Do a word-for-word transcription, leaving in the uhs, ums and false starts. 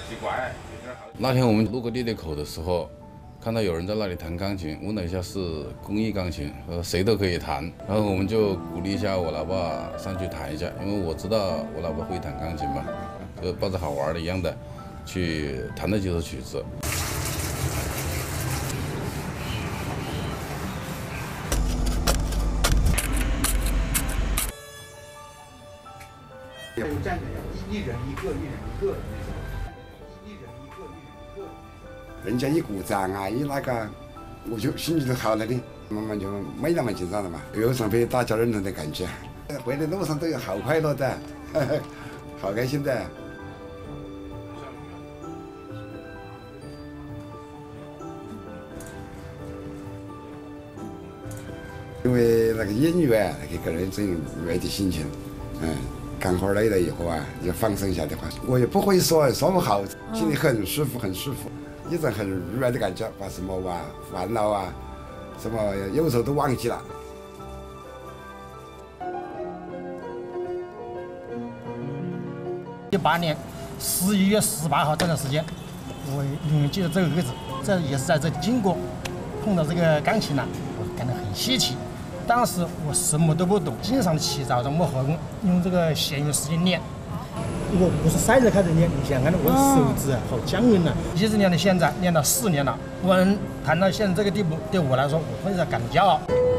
那天我们路过地铁口的时候，看到有人在那里弹钢琴，问了一下是工艺钢琴，说谁都可以弹。然后我们就鼓励一下我老爸上去弹一下，因为我知道我老爸会弹钢琴嘛，就抱着好玩的一样的去弹了几首曲子。 有站着一一人一个，一人一个的那种，一人一个，一人一个的那种。 人家一鼓掌啊，一那个，我就心里就好了的，慢慢就没那么紧张了嘛，有种被大家认同的感觉。回来路上都有好快乐的，呵呵好开心的。因为那个音乐啊，给个人这种乐的心情，嗯。 干活累了以后啊，就放松一下的话，我也不会说说不好，心里很舒服，很舒服，一种很愉悦的感觉，把什么啊烦恼啊，什么忧愁都忘记了。 一八年十一月十八号这段时间，我永远记得这个日子，这也是在这经过碰到这个钢琴了，我感到很稀奇。 当时我什么都不懂，经常起早上摸合用这个闲余时间练。我不是塞着开始练，你想看我的手指啊，好僵硬啊！一直练到现在，练到四年了。我能弹到现在这个地步，对我来说，我非常感到骄傲。